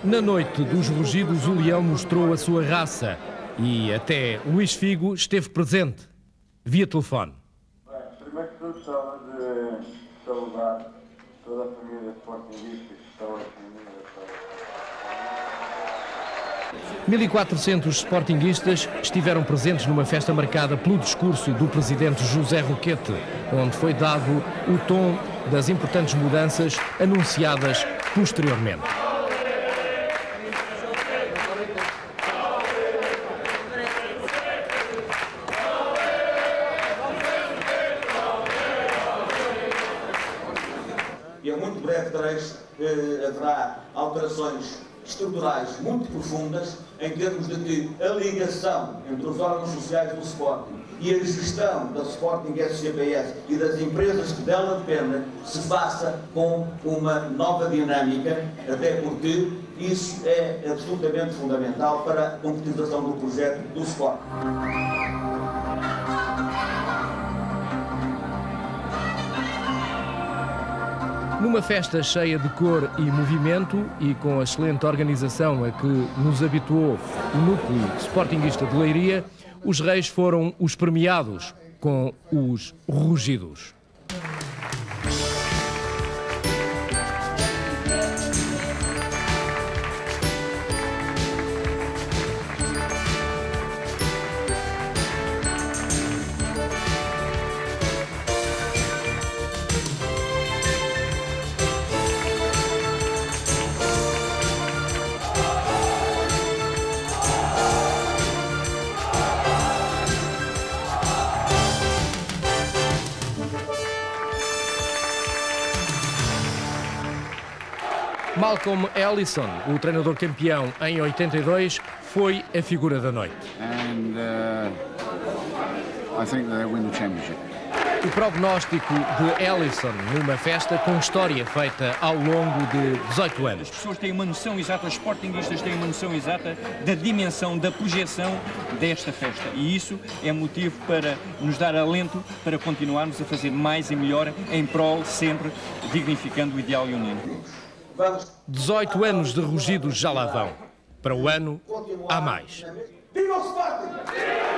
Na noite dos rugidos, o leão mostrou a sua raça e até Luís Figo esteve presente, via telefone. Primeiro que tudo, gostava de saudar toda a família sportinguista que estão aqui. 1.400 sportinguistas estiveram presentes numa festa marcada pelo discurso do presidente José Roquete, onde foi dado o tom das importantes mudanças anunciadas posteriormente. E a muito breve trecho haverá alterações estruturais muito profundas em termos de que a ligação entre os órgãos sociais do Sporting e a gestão da Sporting SGPS e das empresas que dela dependem se faça com uma nova dinâmica, até porque isso é absolutamente fundamental para a concretização do projeto do Sporting. Numa festa cheia de cor e movimento e com a excelente organização a que nos habituou o núcleo sportinguista de Leiria, os reis foram os premiados com os rugidos. Malcolm Ellison, o treinador campeão em 82, foi a figura da noite. I think they'll win the championship. O prognóstico de Ellison numa festa com história feita ao longo de 18 anos. As pessoas têm uma noção exata, os sportinguistas têm uma noção exata da dimensão, da projeção desta festa. E isso é motivo para nos dar alento para continuarmos a fazer mais e melhor em prol, sempre dignificando o ideal leonino. 18 anos de rugidos já lá vão. Para o ano, há mais. Viva o Sporting!